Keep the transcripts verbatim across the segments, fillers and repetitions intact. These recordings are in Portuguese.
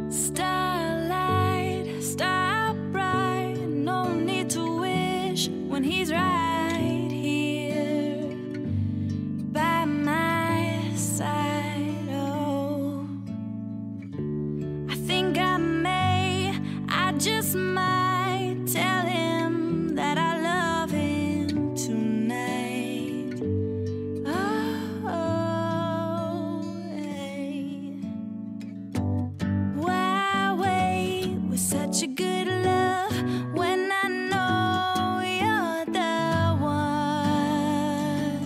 Starlight, star bright, no need to wish when he's right here by my side. Oh, I think I may, I just might tell him that I love him tonight. Oh, oh, hey. Why wait with such a good love when I know you're the one?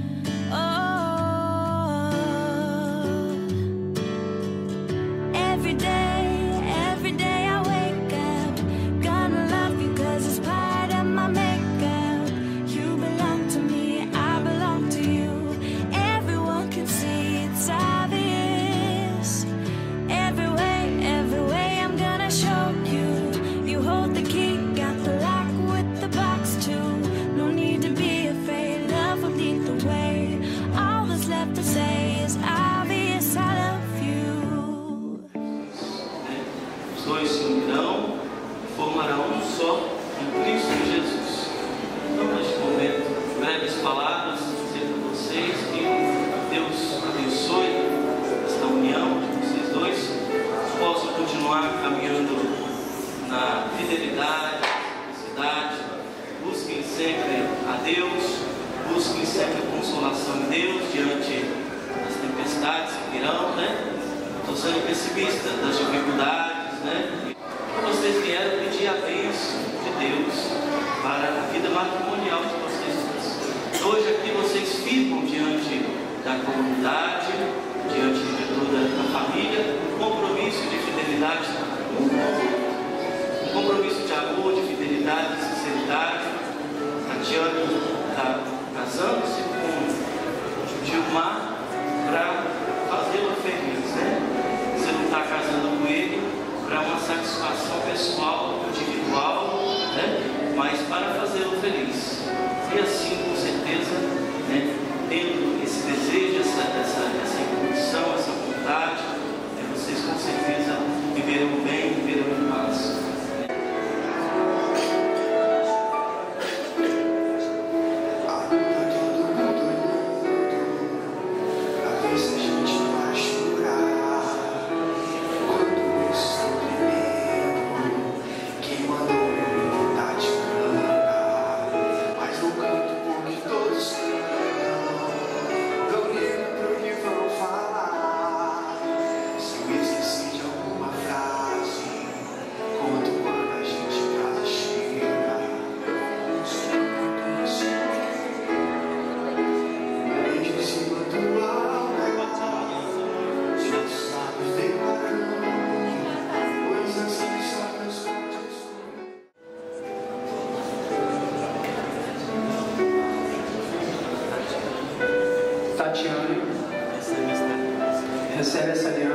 Oh, every day, every day I wake up, gonna love you 'cause it's part of my makeup. You belong to me, I belong to you. Everyone can see it's obvious. Every way, every way I'm gonna show you. You hold the key, got the lock with the box too. No need to be afraid, love will lead the way. All that's left to say is obvious, I love you. Os dois se unirão e formarão um só em Cristo Jesus. Então, neste momento, breves palavras dizer para vocês que Deus abençoe esta união de vocês dois, possam continuar caminhando na fidelidade, na simplicidade. Busquem sempre a Deus, busquem sempre a consolação em Deus diante das tempestades que virão, né? Estou sendo pessimista das dificuldades, né? E vocês vieram pedir a bênção de Deus para a vida matrimonial de vocês. Hoje aqui vocês ficam diante da comunidade, diante de toda a família, um compromisso de fidelidade um com o outro, um compromisso de amor, de fidelidade, de sinceridade. Tatiana está casando-se com Gilmar para fazê-lo feliz, né? Você não está casando com ele para uma satisfação pessoal, individual, né? Mas para fazê-lo feliz. E assim, com certeza, né? Tendo esse desejo, essa, essa, essa impulsão, essa vontade, né? Vocês com certeza viverão bem, viverão em paz. Tatiana recebe essa aliança